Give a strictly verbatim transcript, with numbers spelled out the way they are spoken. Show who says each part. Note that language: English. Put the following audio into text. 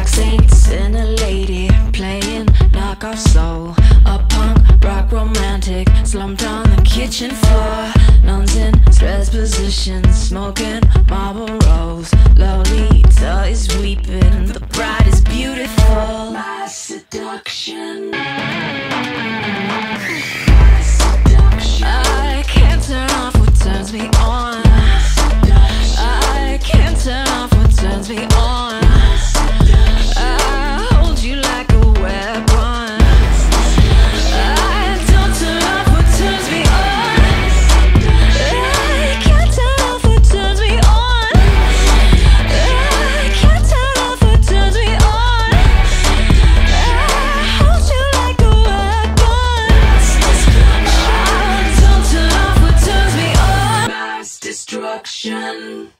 Speaker 1: saints and a lady playing knockoff soul. A punk rock romantic slumped on the kitchen floor. Nuns in stress positions smoking Marlboros. Lolita is weeping, the bride is beautiful. My seduction. My seduction. I can't turn off what turns me on. I can't turn off what turns me on. I hold you like a weapon. I don't turn off what turns me on. I can't turn off what turns me on. I can't turn off what turns me on. I hold you like a weapon. I don't turn off what turns me on. Mass destruction.